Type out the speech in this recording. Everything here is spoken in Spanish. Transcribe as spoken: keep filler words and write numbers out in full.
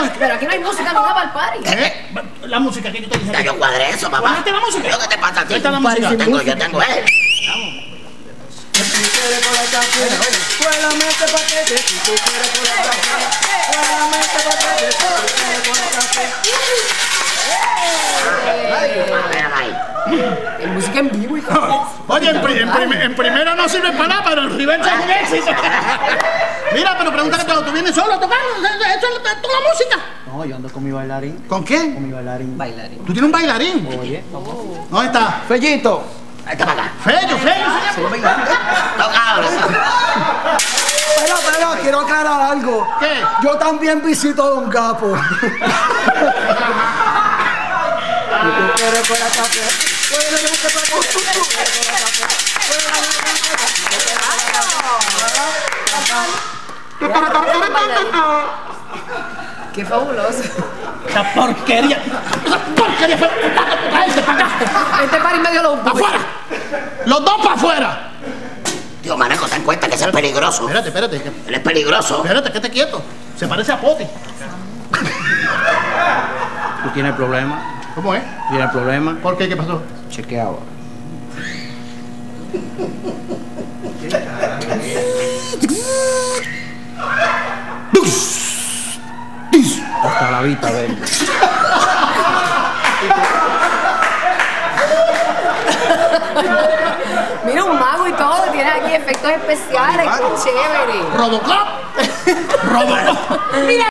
Pero aquí no hay música, no va al party. ¿Eh? La música que yo te dije. Ya yo cuadré eso, papá. ¿Ponete la música? ¿Qué te pasa a ti? Ahí está la música. Yo tengo, yo tengo, eh. Si tú quieres con la café, solamente paquete. Si tú quieres con la café, solamente paquete. Si tú quieres con la café. En música en vivo y todo. Oye, en, pri- en, prim- en primera no sirve para nada, pero el reverso es un éxito. Mira, pero pregúntale todo. ¿Tú vienes solo a tocar? ¿Eso es toda la música? No, yo ando con mi bailarín. ¿Con quién? Con mi bailarín. Bailarín. ¿Tú tienes un bailarín? Oye, ¿Dónde está? Fellito. Ahí está para acá. Fello, Fello. Tocado. Pero, pero, quiero aclarar algo. ¿Qué? Yo también visito a Don Capo. Si tú quieres con la café, solamente paquete. Qué fabuloso. Esa porquería. Esa porquería fue. Cállate para acá. Este party medio lo ¡Para afuera! ¡Los dos para afuera! Tío Manejo, ten cuenta que ese es peligroso. Espérate, espérate. que- Él es peligroso. Espérate, que esté quieto. Se parece a Poti. ¿Tú tienes problema? ¿Cómo es? ¿Tienes problema? ¿Por qué? ¿Qué pasó? Chequea ahora. Hasta la vista, ven. Mira, un mago y todo, tiene aquí efectos especiales, qué chévere. ¡Robocop! ¡Robocop! Mira.